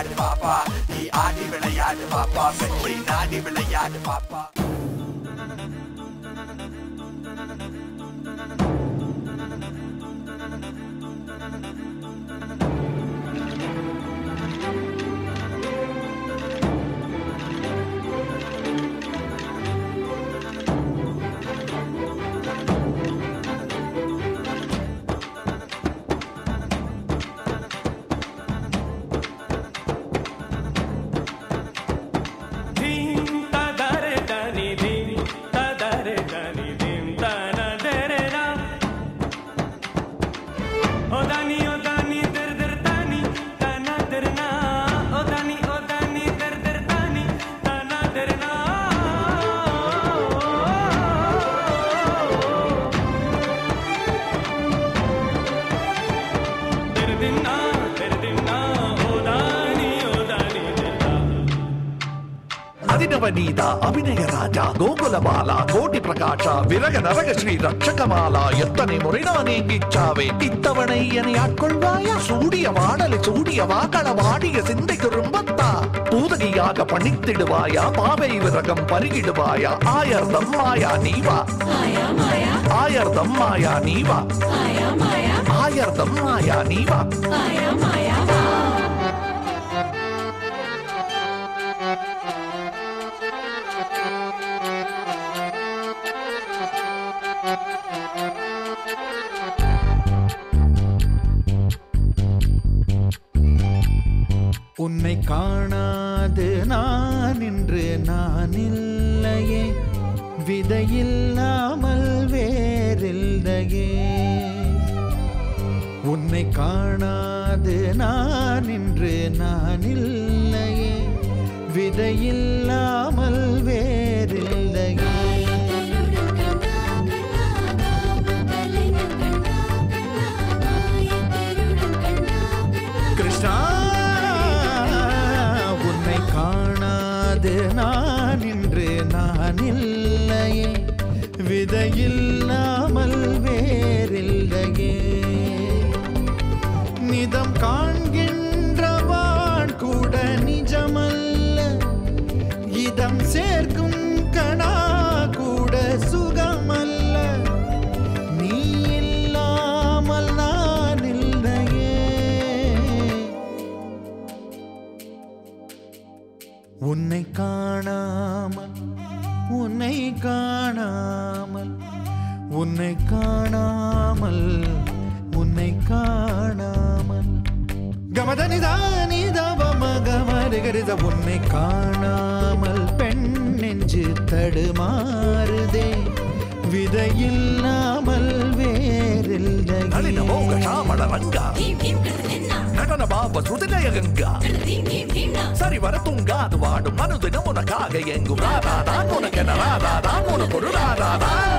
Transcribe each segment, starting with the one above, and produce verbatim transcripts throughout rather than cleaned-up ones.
விளையாடு பாப்பா நீ ஆடி விளையாடு பாப்பா வெற்றி நாடி விளையாடு பாப்பா అభినవనీత అభినయ రాజా గోకులమాల కోటి ప్రకాశ విరగ నరగ శ్రీ రక్షకమాల ఎత్తని మురినా నీకిచ్చావే இத்தவணையனை ஆட்கொள்வாயா சூடிய வாடலை சூடிய வாக்கள வாடிய சிந்தை குறும்பத்தா பூதகியாக பணித்திடுவாயா பாவை விரகம் பருகிடுவாயா ஆயர்தம் மாயா நீவா ஆயர்தம் மாயா நீவா ஆயர்தம் மாயா நீவா உன்னை காணாது நான் இன்று நான் இல்லையே விதையில்லாமல் வேறில்லையே உன்னை காணாது நான் இன்று நான் இல்லையே விதையில்லாமல் வேறில்லையே கிருஷ்ணா நான் இன்று நான் இல்லையே விதையில்லாமல் வேறில்லையே நிதம் காண்கின்றவான் கூட நிஜமல்ல இதம் சேர்க்கும் கணா கூட சுகமல்ல நீ இல்லாமல் நான் இல்லையே உன்னை காணாமல் உன்னை காணாமல் உன்னை காணாமல் உன்னை காணாமல் கமதனிதானிதவமகமருகரித உன்னை காணாமல் பெண் நெஞ்சு தடுமாறுதே விதையில்லாமல் வேறில்லை நடன பாவ சுதிலய கங்கா சரி வர தூங்காது வாடும் மனுதினம் உனக்காக எங்கும் ராதாதான் உனக்கென ராதாதான் உனக்கு ஒரு ராதாதான்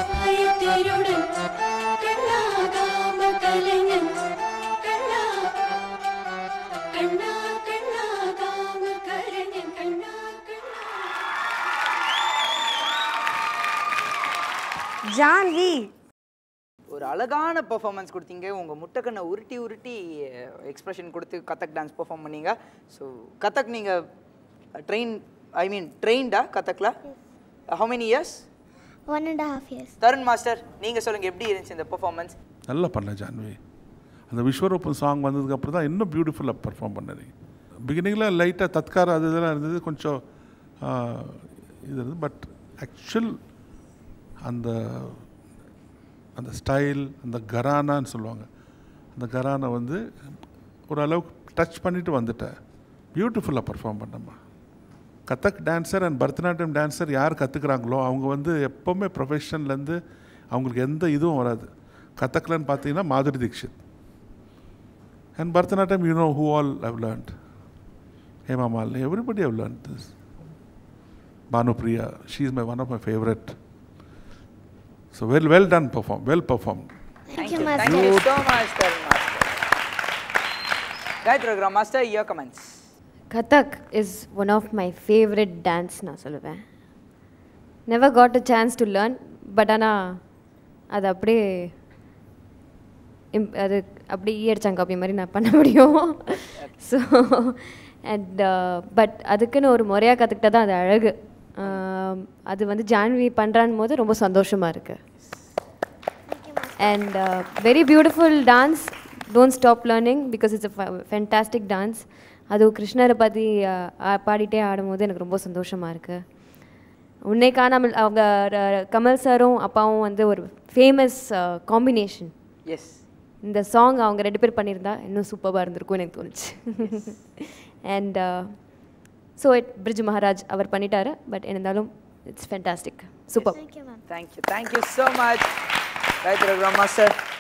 ஜான்வி ஒரு அழகான பெர்ஃபார்மன்ஸ் கொடுத்தீங்க. உங்கள் முட்டைக்கண்ணை உருட்டி உருட்டி எக்ஸ்பிரஷன் கொடுத்து கதக் டான்ஸ் பெர்ஃபார்ம் பண்ணீங்க. ஸோ கதக் நீங்கள் ட்ரெயின் ஐ மீன் ட்ரெயின்டா கதக்கில்? How many years? One and half years. Tarun master நீங்கள் சொல்லுங்கள், எப்படி இருந்துச்சு இந்த பெர்ஃபார்மன்ஸ்? நல்லா பண்ணல ஜான்வி. அந்த விஸ்வரூபம் சாங் வந்ததுக்கப்புறம் தான் இன்னும் பியூட்டிஃபுல்லாக பெர்ஃபார்ம் பண்ணது. பிகினிங்கில் லைட்டாக தத்காரம் அது இதெல்லாம் இருந்தது, கொஞ்சம் இது இருந்தது. பட் ஆக்சுவல் அந்த அந்த ஸ்டைல், அந்த கரானான்னு சொல்லுவாங்க, அந்த கரானை வந்து ஓரளவுக்கு டச் பண்ணிவிட்டு வந்துட்டேன். பியூட்டிஃபுல்லாக பர்ஃபார்ம் பண்ணம்மா. Kathak dancer and Bharatanatyam dancer யார் கற்றுக்குறாங்களோ அவங்க வந்து எப்போவுமே ப்ரொஃபஷன்லேருந்து அவங்களுக்கு எந்த இதுவும் வராது. கதக்லன்னு பார்த்தீங்கன்னா Madhuri Dixit. And Bharatanatyam you know who all have learnt. Hema Malini, everybody have learnt this. Bhanupriya, she is my one of my favourite. So well, well done, perform, well performed. Thank you, Master. Thank you so much, Tarun Master. Gayatri Gram Master, your comments. Kathak is one of my favorite dance na solluven. Never got a chance to learn, but ana adu appadi அது அப்படி ஈயடிச்சாங்க copy மாதிரி நான் பண்ண முடியும். So and but அதுக்குன்னு ஒரு முறையாக கற்றுக்கிட்டா தான் அது அழகு. அது வந்து ஜான்வி பண்ணுறான் போது ரொம்ப சந்தோஷமாக இருக்குது. And very beautiful dance. Don't stop learning because it's a fantastic dance. அதுவும் கிருஷ்ணரை பற்றி பாடிட்டே ஆடும்போது எனக்கு ரொம்ப சந்தோஷமாக இருக்குது. உன்னை காணாமல் அவங்க கமல் சாரும் அப்பாவும் வந்து ஒரு ஃபேமஸ் காம்பினேஷன். எஸ், இந்த சாங் அவங்க ரெண்டு பேர் பண்ணியிருந்தா இன்னும் சூப்பராக இருந்திருக்கும் எனக்கு தோணுச்சு. And so it Brij Maharaj அவர் பண்ணிட்டாரு. பட் இருந்தாலும் it's fantastic, super. Thank you, ma'am. Thank you thank you so much Gayathri Raghuram master.